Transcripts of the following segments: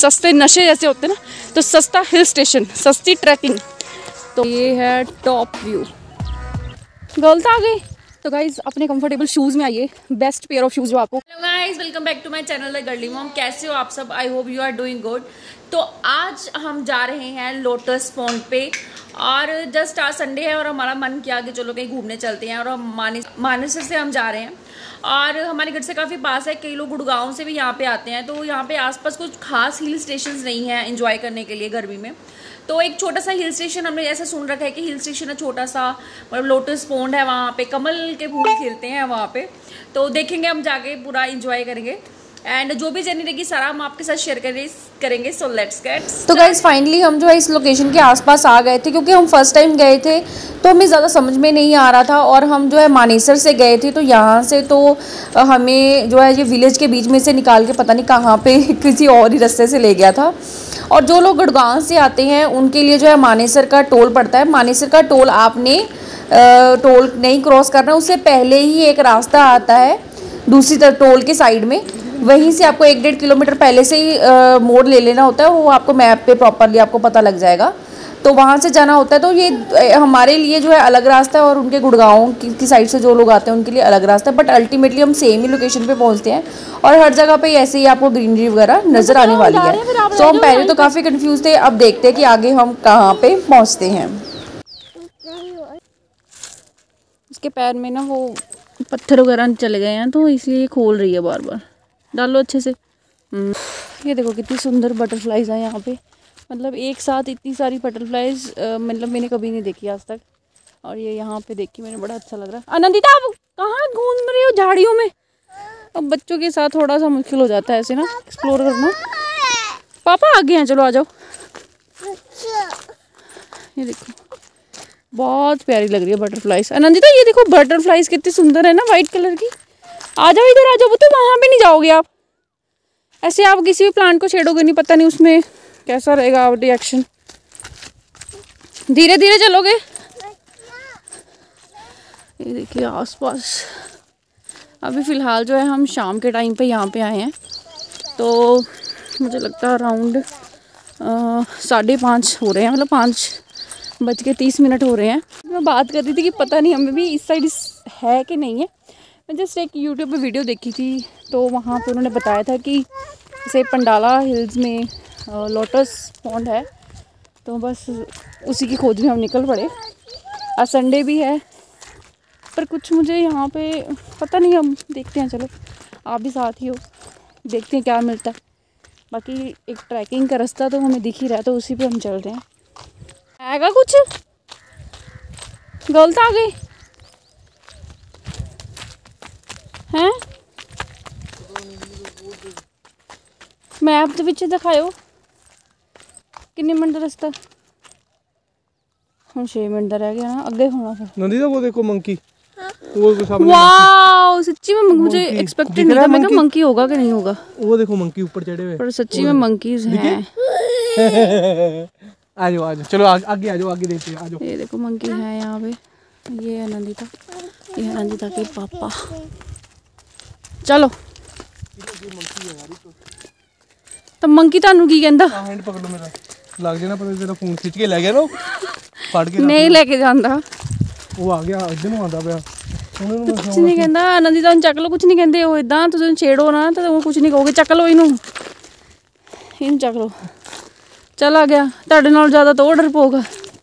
सस्ते नशे जैसे होते हैं ना, तो सस्ता हिल स्टेशन, सस्ती ट्रैकिंग। तो ये है टॉप व्यू। गर्ल्स आ गई। तो गाइज अपने कंफर्टेबल शूज़ में आइए, बेस्ट पेयर ऑफ शूज़ जो आपको। Hello guys, welcome back to my channel the girly mom. कैसे हो आप सब? I hope you are doing good. तो आज हम जा रहे हैं लोटस पॉन्ड पे, और जस्ट आज संडे है और हमारा मन किया कि चलो कहीं घूमने चलते हैं, और हम मानेसर से हम जा रहे हैं और हमारे घर से काफ़ी पास है। कई लोग गुड़गांव से भी यहाँ पे आते हैं। तो यहाँ पे आसपास कुछ खास हिल स्टेशंस नहीं है एंजॉय करने के लिए गर्मी में। तो एक छोटा सा हिल स्टेशन हमने ऐसा सुन रखा है कि हिल स्टेशन है छोटा सा, मतलब लोटस पॉन्ड है, वहाँ पे कमल के फूल खिलते हैं वहाँ पे। तो देखेंगे, हम जाके पूरा एंजॉय करेंगे एंड जो भी जर्नी रहेगी सारा हम आपके साथ शेयर करेंगे। So let's get. तो गाइस फाइनली हम जो है इस लोकेशन के आसपास आ गए थे, क्योंकि हम फर्स्ट टाइम गए थे तो हमें ज़्यादा समझ में नहीं आ रहा था। और हम जो है मानेसर से गए थे, तो यहाँ से तो हमें जो है ये विलेज के बीच में से निकाल के पता नहीं कहाँ पे किसी और ही रास्ते से ले गया था। और जो लोग गुड़गांव से आते हैं उनके लिए जो है मानेसर का टोल पड़ता है। मानेसर का टोल आपने टोल नहीं क्रॉस करना, उससे पहले ही एक रास्ता आता है दूसरी तरफ टोल के साइड में, वहीं से आपको 1-1.5 किलोमीटर पहले से ही मोड़ ले लेना होता है। वो आपको मैप पे प्रॉपरली आपको पता लग जाएगा, तो वहाँ से जाना होता है। तो ये हमारे लिए जो है अलग रास्ता है और उनके गुड़गांव की साइड से जो लोग आते हैं उनके लिए अलग रास्ता है। बट अल्टीमेटली हम सेम ही लोकेशन पे पहुँचते हैं और हर जगह पे ऐसे ही आपको ग्रीनरी वगैरह नज़र आने वाली है। सो हम पहले तो काफ़ी कन्फ्यूज थे, अब देखते हैं कि आगे हम कहाँ पे पहुँचते हैं। उसके पैर में ना वो पत्थर वगैरह चले गए हैं, तो इसलिए खोल रही है बार बार। डालो अच्छे से। ये देखो कितनी सुंदर बटरफ्लाइज हैं यहाँ पे, मतलब एक साथ इतनी सारी बटरफ्लाइज मतलब मैंने कभी नहीं देखी आज तक। और ये यहाँ पे देखी मैंने, बड़ा अच्छा लग रहा है। आनंदिता आप कहाँ घूम रही हो झाड़ियों में? अब बच्चों के साथ थोड़ा सा मुश्किल हो जाता है ऐसे ना एक्सप्लोर करना। पापा आगे हैं, चलो आ जाओ। ये देखो बहुत प्यारी लग रही है बटरफ्लाइज। आनंदिता ये देखो बटरफ्लाइज कितनी सुंदर है ना, वाइट कलर की। आ जाओ इधर आ जाओ, तो वहाँ पे नहीं जाओगे आप, ऐसे आप किसी भी प्लांट को छेड़ोगे नहीं, पता नहीं उसमें कैसा रहेगा रिएक्शन। धीरे धीरे चलोगे। ये देखिए आसपास अभी फ़िलहाल जो है हम शाम के टाइम पे यहाँ पे आए हैं, तो मुझे लगता है अराउंड 5:30 हो रहे हैं, मतलब 5:30 हो रहे हैं। मैं बात कर रही थी कि पता नहीं हमें भी इस साइड है कि नहीं है। मैं जस्ट एक यूट्यूब पे वीडियो देखी थी, तो वहाँ पे उन्होंने बताया था कि जैसे पंडाला हिल्स में लोटस पॉन्ड है, तो बस उसी की खोज में हम निकल पड़े। आज संडे भी है, पर कुछ मुझे यहाँ पे पता नहीं, हम देखते हैं। चलो आप भी साथ ही हो, देखते हैं क्या मिलता है। बाकी एक ट्रैकिंग का रास्ता तो हमें दिख ही रहा है, तो उसी पे हम चल रहे हैं। आएगा कुछ? गलत आ गई हैं? मैप तो पीछे दिखाओ कितने मिनट रास्ता? हम 6 मिनट रह गया ना, अगे होना था। नंदिता वो देखो मंकी, वो सामने। वाओ सच्ची में मुझे एक्सपेक्टेड नहीं था, मैं कहा मंकी होगा कि नहीं होगा। वो देखो मंकी ऊपर चढ़े हुए, पर सच्ची में मंकीज हैं। आ जाओ आ जाओ, चलो आगे आ जाओ, आगे देखते हैं, आ जाओ। ये देखो मंकी है यहाँ पे। ये है नंदिता, ये है नंदिता के पापा। चलो तो मंकी तानू की कहंदा? हैंड पकड़ लो मेरा, लग जाना पता तेरा फोन खींच के ले गया ना, फाड़ के नहीं लेके जांदा। वो आ गया इधर ਨੂੰ ਆਂਦਾ ਪਿਆ, कुछ नहीं कहंदा। नंदिता ਨੂੰ ਚੱਕ ਲੋ, ਕੁਝ ਨਹੀਂ ਕਹਿੰਦੇ ਉਹ ਇਦਾਂ। ਤੁਸੀਂ ਛੇੜੋ ਨਾ ਤਾਂ ਉਹ ਕੁਝ ਨਹੀਂ ਕਹੋਗੇ। ਚੱਕ ਲੋ ਇਹਨੂੰ ਚੱਕ ਲੋ। चला गया, ਤੁਹਾਡੇ ਨਾਲ ज़्यादा तो डरपोक।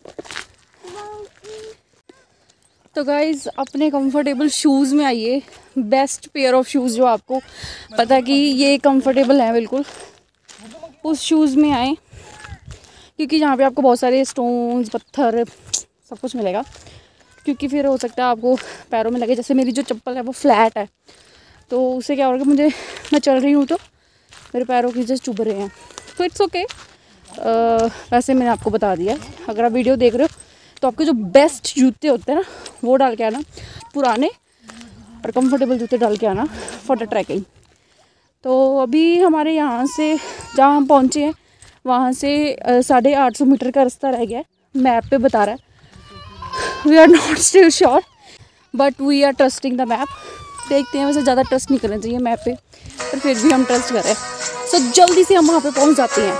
तो गाइज़ अपने कंफर्टेबल शूज़ में आइए, बेस्ट पेयर ऑफ शूज़ जो आपको पता है कि ये कंफर्टेबल हैं बिल्कुल, उस शूज़ में आए। क्योंकि यहाँ पे आपको बहुत सारे स्टोन्स, पत्थर सब कुछ मिलेगा। क्योंकि फिर हो सकता है आपको पैरों में लगे। जैसे मेरी जो चप्पल है वो फ्लैट है, तो उससे क्या होगा, मुझे मैं चल रही हूँ तो मेरे पैरों की जस्ट चुभ रहे हैं, तो इट्स ओके। वैसे मैंने आपको बता दिया, अगर आप वीडियो देख रहे हो तो आपके जो बेस्ट जूते होते हैं ना वो डाल के आना, पुराने और कंफर्टेबल जूते डाल के आना फॉर द ट्रैकिंग। तो अभी हमारे यहाँ से जहाँ हम पहुँचे हैं वहाँ से 850 मीटर का रास्ता रह गया है, मैप पे बता रहा है। We are not still sure but we are trusting the map. देखते हैं, वैसे ज़्यादा ट्रस्ट नहीं करना चाहिए मैप पे, पर फिर भी हम ट्रस्ट करें। सो जल्दी से हम वहाँ पे पहुँच जाते हैं।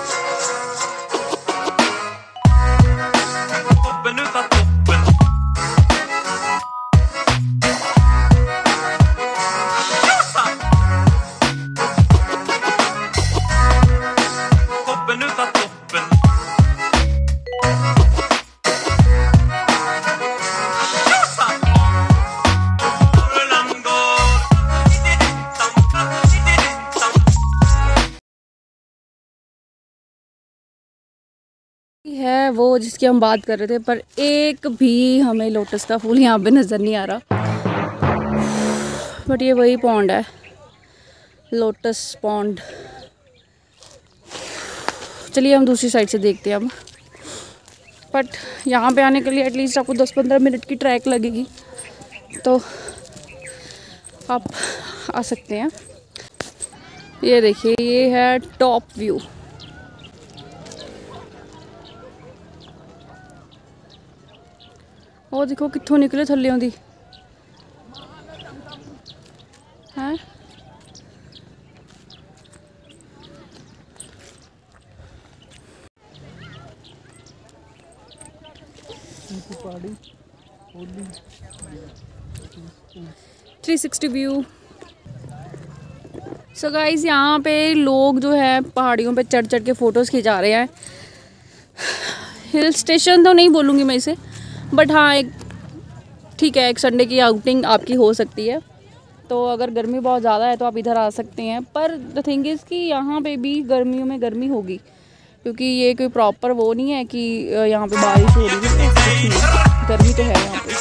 है वो जिसकी हम बात कर रहे थे, पर एक भी हमें लोटस का फूल यहाँ पे नज़र नहीं आ रहा। बट ये वही पॉन्ड है, लोटस पॉन्ड। चलिए हम दूसरी साइड से देखते हैं अब। बट यहाँ पे आने के लिए एटलीस्ट आपको 10-15 मिनट की ट्रैक लगेगी, तो आप आ सकते हैं। ये देखिए, ये है टॉप व्यू। ਉਹ देखो कित्थों निकले थल्लियों दी है। पहाड़ी 360 व्यू। सो गाइस, यहाँ पे लोग जो है पहाड़ियों पे चढ़ चढ़ के फ़ोटोज़ खिंचा रहे हैं। हिल स्टेशन तो नहीं बोलूँगी मैं इसे, बट हाँ, एक ठीक है, एक संडे की आउटिंग आपकी हो सकती है। तो अगर गर्मी बहुत ज़्यादा है तो आप इधर आ सकते हैं, पर द थिंग इज़ कि यहाँ पे भी गर्मियों में गर्मी होगी, क्योंकि ये कोई प्रॉपर वो नहीं है कि यहाँ पे बारिश हो रही है। गर्मी तो है यहाँ पे।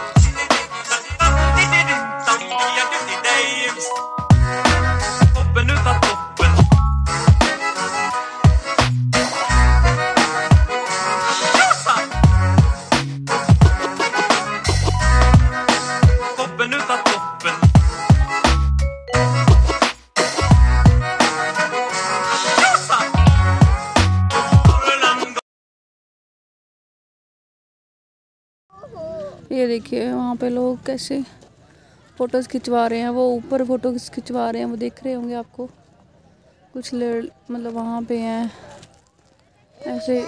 ये देखिए वहाँ पे लोग कैसे फ़ोटोज़ खिंचवा रहे हैं। वो ऊपर फ़ोटोज़ खिंचवा रहे हैं, वो देख रहे होंगे आपको। कुछ मतलब वहाँ पे हैं ऐसे।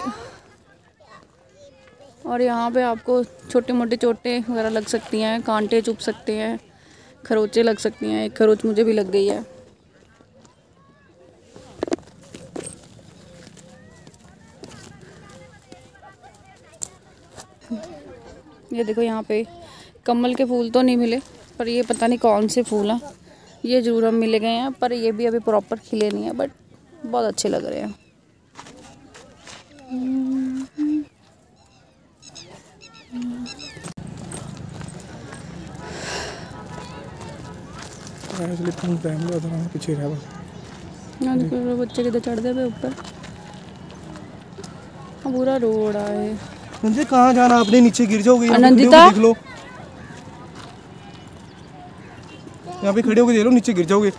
और यहाँ पे आपको छोटे मोटे चोटें वगैरह लग सकती हैं, कांटे चुभ सकते हैं, खरोंचें लग सकती हैं। एक खरोंच मुझे भी लग गई है। ये देखो, यहाँ पे कमल के फूल तो नहीं मिले, पर ये पता नहीं कौन से फूल हैं। ये ज़रूर हम मिले गए हैं, पर ये भी अभी प्रॉपर खिले नहीं है, बट बहुत अच्छे लग रहे हैं। पीछे रहा बच्चे किधर चढ़ गए ऊपर। पूरा रोड आए। नंदिता, कहाँ जाना आपने? नीचे गिर जाओगे। नंदिता, देख लो, यहाँ पे खड़े होके देख लो, नीचे गिर जाओगे।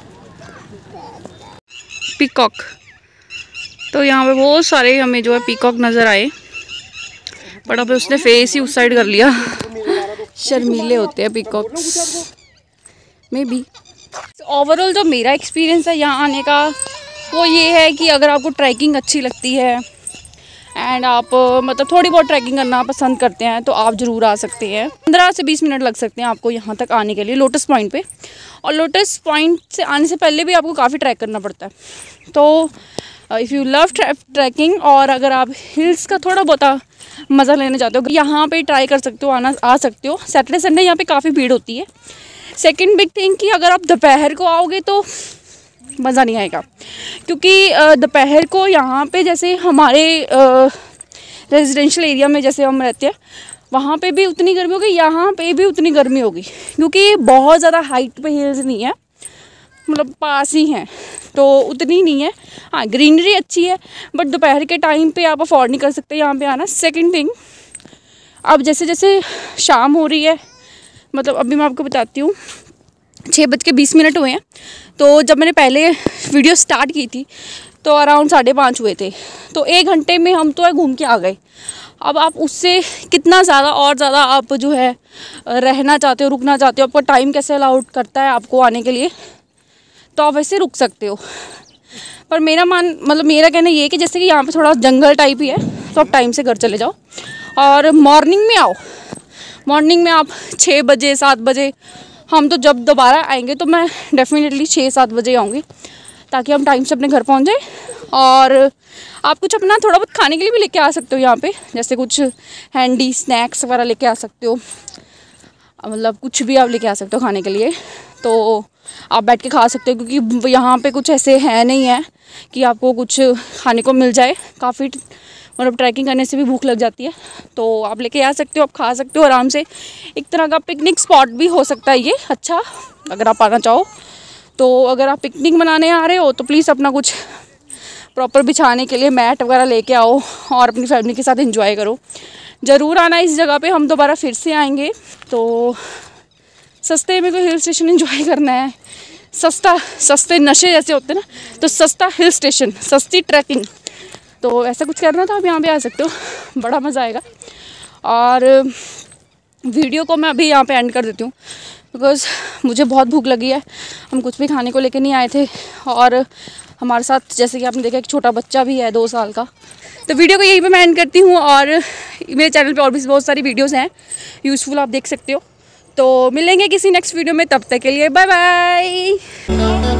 पीकॉक, तो यहाँ पे बहुत सारे हमें जो है पीकॉक नज़र आए, बट अब उसने फेस ही उस साइड कर लिया। शर्मीले होते हैं पीकॉक्स में भी। ओवरऑल जो मेरा एक्सपीरियंस है यहाँ आने का, वो ये है कि अगर आपको ट्रैकिंग अच्छी लगती है एंड आप मतलब थोड़ी बहुत ट्रैकिंग करना पसंद करते हैं, तो आप ज़रूर आ सकते हैं। 15 से 20 मिनट लग सकते हैं आपको यहाँ तक आने के लिए, लोटस पॉइंट पे। और लोटस पॉइंट से आने से पहले भी आपको काफ़ी ट्रैक करना पड़ता है। तो इफ़ यू लव ट्रैकिंग, और अगर आप हिल्स का थोड़ा बहुत मज़ा लेना चाहते हो, यहाँ पे ट्राई कर सकते हो, आ सकते हो। सैटरडे संडे यहाँ पे काफ़ी भीड़ होती है। सेकेंड बिग थिंग कि अगर आप दोपहर को आओगे तो मज़ा नहीं आएगा, क्योंकि दोपहर को यहाँ पे जैसे हमारे रेजिडेंशियल एरिया में जैसे हम रहते हैं, वहाँ पे भी उतनी गर्मी होगी, यहाँ पे भी उतनी गर्मी होगी, क्योंकि बहुत ज़्यादा हाइट पे हिल्स नहीं है, मतलब पास ही हैं, तो उतनी नहीं है। हाँ, ग्रीनरी अच्छी है, बट दोपहर के टाइम पे आप अफोर्ड नहीं कर सकते यहाँ पे आना। सेकंड थिंग, अब जैसे जैसे शाम हो रही है, मतलब अभी मैं आपको बताती हूँ, 6:20 हुए हैं। तो जब मैंने पहले वीडियो स्टार्ट की थी तो अराउंड 5:30 हुए थे। तो 1 घंटे में हम तो घूम के आ गए। अब आप उससे कितना ज़्यादा और ज़्यादा आप जो है रहना चाहते हो, रुकना चाहते हो, आपका टाइम कैसे अलाउड करता है आपको आने के लिए, तो आप वैसे रुक सकते हो। पर मेरा मेरा कहना ये है कि जैसे कि यहाँ पे थोड़ा जंगल टाइप ही है, तो आप टाइम से घर चले जाओ और मॉर्निंग में आओ। मॉर्निंग में आप 6 बजे 7 बजे, हम तो जब दोबारा आएंगे तो मैं डेफिनेटली 6-7 बजे आऊँगी, ताकि हम टाइम से अपने घर पहुँच जाए। और आप कुछ अपना थोड़ा बहुत खाने के लिए भी लेके आ सकते हो यहाँ पे, जैसे कुछ हैंडी स्नैक्स वगैरह लेके आ सकते हो, मतलब कुछ भी आप लेके आ सकते हो खाने के लिए, तो आप बैठ के खा सकते हो, क्योंकि यहाँ पे कुछ ऐसे है नहीं है कि आपको कुछ खाने को मिल जाए। काफ़ी मतलब ट्रैकिंग करने से भी भूख लग जाती है, तो आप लेके आ सकते हो, आप खा सकते हो आराम से। एक तरह का पिकनिक स्पॉट भी हो सकता है ये, अच्छा अगर आप आना चाहो तो। अगर आप पिकनिक मनाने आ रहे हो तो प्लीज़ अपना कुछ प्रॉपर बिछाने के लिए मैट वगैरह लेके आओ और अपनी फैमिली के साथ एंजॉय करो। ज़रूर आना इस जगह पे, हम दोबारा फिर से आएंगे। तो सस्ते में कोई हिल स्टेशन एंजॉय करना है, सस्ते नशे जैसे होते हैं ना, तो सस्ता हिल स्टेशन, सस्ती ट्रैकिंग, तो ऐसा कुछ करना तो आप यहाँ पे आ सकते हो, बड़ा मज़ा आएगा। और वीडियो को मैं अभी यहाँ पे एंड कर देती हूँ, बिकॉज़ मुझे बहुत भूख लगी है। हम कुछ भी खाने को लेके नहीं आए थे, और हमारे साथ जैसे कि आपने देखा एक छोटा बच्चा भी है 2 साल का। तो वीडियो को यहीं पे मैं एंड करती हूँ, और मेरे चैनल पे और भी बहुत सारी वीडियोस हैं यूज़फुल, आप देख सकते हो। तो मिलेंगे किसी नेक्स्ट वीडियो में, तब तक के लिए बाय बाय।